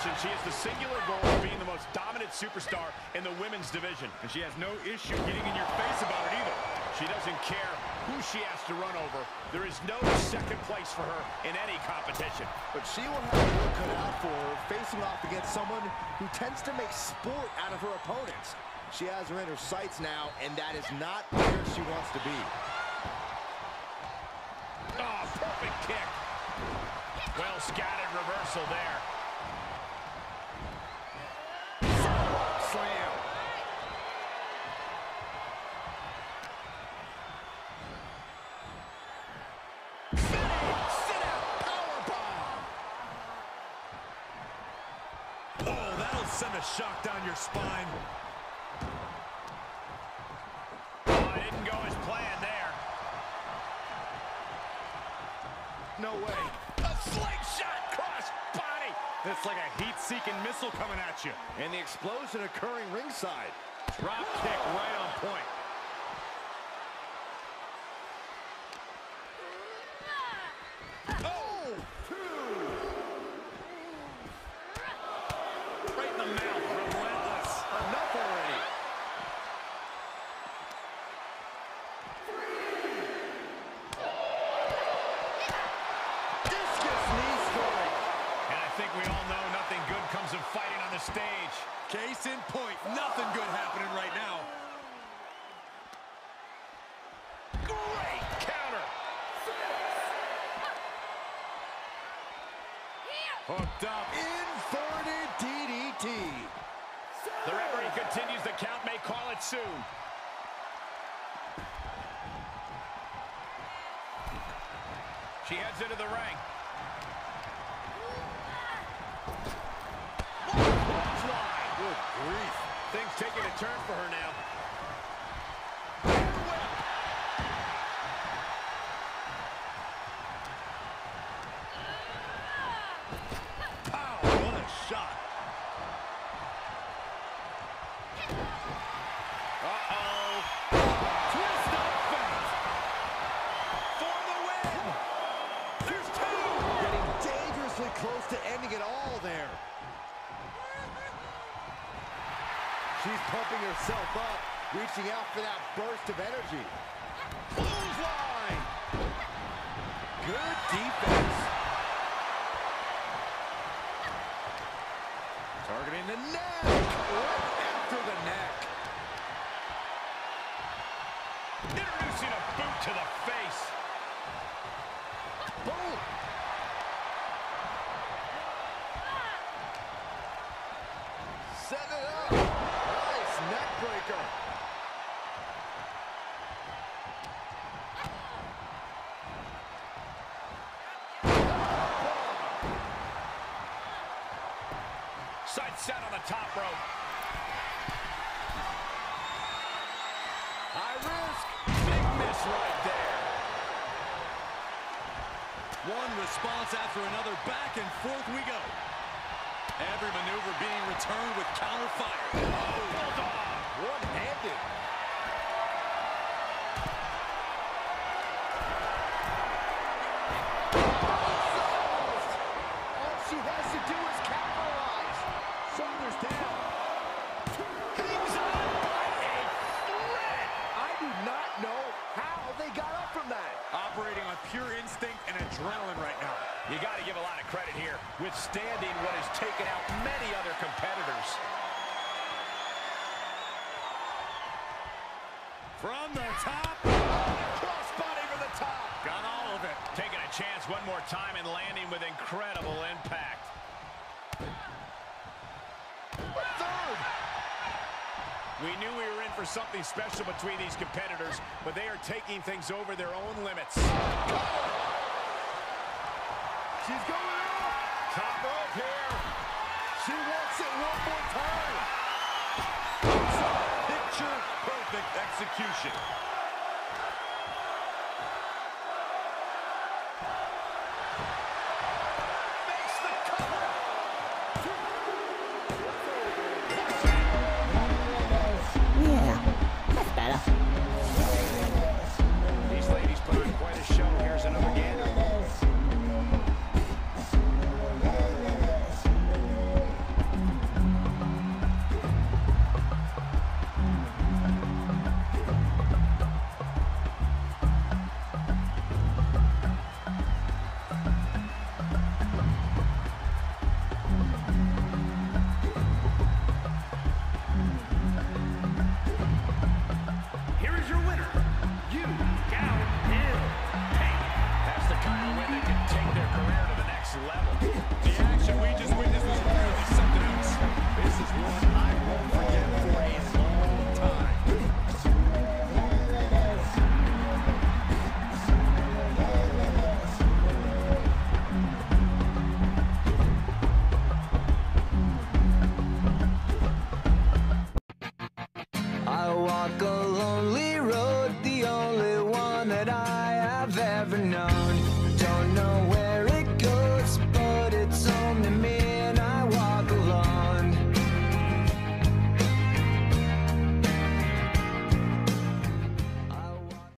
mentioned, she has the singular goal of being the most dominant superstar in the women's division. And she has no issue getting in your face about it either. She doesn't care who she has to run over. There is no second place for her in any competition. But she will have work cut out for her facing off against someone who tends to make sport out of her opponents. She has her in her sights now, and that is not where she wants to be. Oh, perfect kick. Well scattered reversal there. Slam. Sit-out powerbomb. Oh, that'll send a shock down your spine. Oh, it didn't go as planned there. No way. A slingshot cross body. It's like a heat-seeking missile coming at you. And the explosion occurring ringside. Drop kick right on point. Oh, Right in the mouth. Relentless. enough already. Discus knee strike. And I think we all know nothing good comes of fighting on the stage. Case in point, nothing good happening right now. Great counter. Hooked up. Inverted DDT. The referee continues the count, may call it soon. She heads into the ring. Clothesline. Good grief. Things taking a turn for her now. Pow, what a shot. Uh-oh. Twist of fate. For the win. There's two. Getting dangerously close to ending it all there. She's pumping herself up, reaching out for that burst of energy. Clothesline. Good defense. Targeting the neck. Right after the neck. Introducing a boot to the face. Boom. Set it up. Nice neck breaker. Sight set on the top rope. High risk. Big miss right there. One response after another. Back and forth we go. Every maneuver being returned with counter fire. Oh, bulldog. One-handed. All she has to do is capitalize. Shoulders down. Hangs on by a thread. I do not know how they got up from that. Operating on pure instinct and adrenaline right now. You got to give a lot of credit here, withstanding what has taken out many other competitors. From the top. Crossbody for the top. Got all of it. Taking a chance one more time and landing with incredible impact. Third. We knew we were in for something special between these competitors, but they are taking things over their own limits. She's going up. Top rope here. She wants it one more time. Picture perfect execution.